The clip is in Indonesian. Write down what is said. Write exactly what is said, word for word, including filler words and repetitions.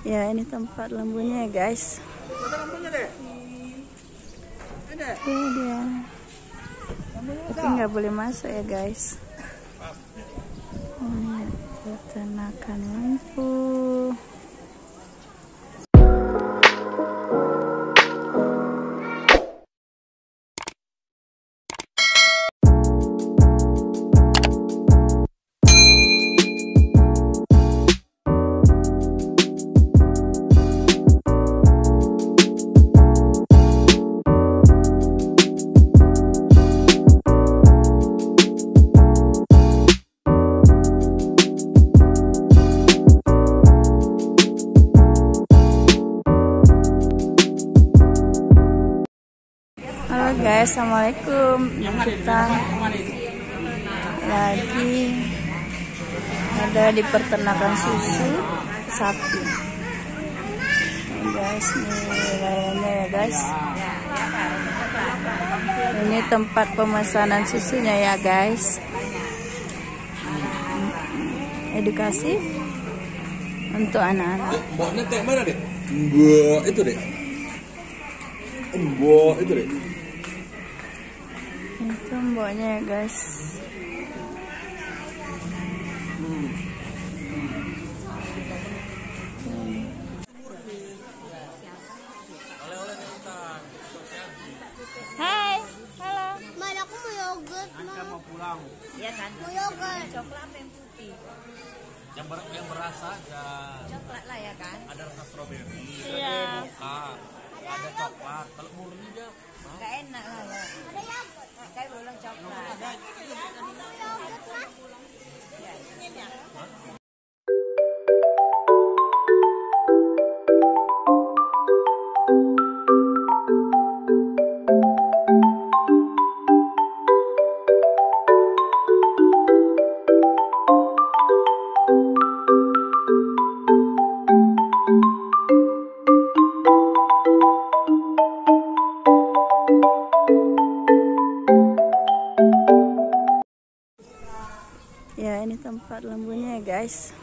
Ya, ini tempat lembunya ya guys. Ada lampunya deh. Ada. Ini dia. Tapi nggak boleh masuk ya guys. Oh, pertenakan lampu. Halo guys, assalamualaikum. Kita lagi ada di peternakan susu sapi. Nih guys, nih wilayahnya ya guys. Ini tempat pemesanan susunya ya guys. Edukasi untuk anak-anak. Mboknya teh mana deh? Mbok itu deh. Mbok itu deh. Itu mboknya ya guys. Hai, halo. Man, aku mau yogurt. Kan mau pulang. Iya kan? Mau yogurt. Coklat apa yang putih? Yang ber yang berasa aja. Coklat lah ya kan? Ada rasa stroberi. Iya. Mocha. Ada coklat. Kalau murni dia Gak enak lah ya. Ada yogurt. Kayak berulang coklat. Ya, ini tempat lembunya ya guys.